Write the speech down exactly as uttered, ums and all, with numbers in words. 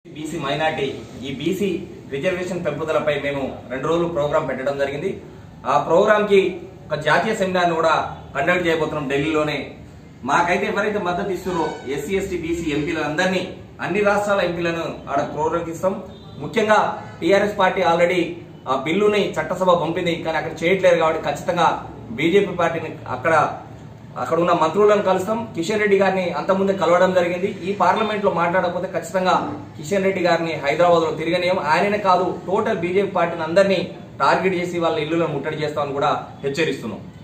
BC minority ఈ BC reservation పెంపుదలపై మేము రెండు రోజులు ప్రోగ్రాం పెట్టడం జరిగింది. ఆ ప్రోగ్రామ్ కి ఒక జాతీయ సెమినార్ కూడా కండక్ట్ చేయబోతున్నాం ఢిల్లీలోనే. మాకైతే ఎవరైతే మద్దతు ఇస్తున్నారో ఎస్సీ ఎస్టీ బీసీ ఎంపీలందరినీ, అన్ని రాష్ట్రాల ఎంపీలను ఆడ ప్రోత్సహిస్తాం. ముఖ్యంగా టీఆర్ఎస్ పార్టీ ఆల్రెడీ ఆ బిల్లుని చట్టసభ పంపింది, కానీ అక్కడ చేయట్లేదు కాబట్టి ఖచ్చితంగా బీజేపీ పార్టీని అక్కడ అక్కడ ఉన్న మంత్రులను కలుస్తాం. కిషన్ రెడ్డి గారిని అంతకుముందే కలవడం జరిగింది. ఈ పార్లమెంట్ లో మాట్లాడకపోతే ఖచ్చితంగా కిషన్ రెడ్డి గారిని హైదరాబాద్ లో తిరగనీయం. ఆయననే కాదు, టోటల్ బీజేపీ పార్టీని అందరినీ టార్గెట్ చేసి వాళ్ళ ఇల్లులను ముట్టడి చేస్తామని కూడా హెచ్చరిస్తున్నాం.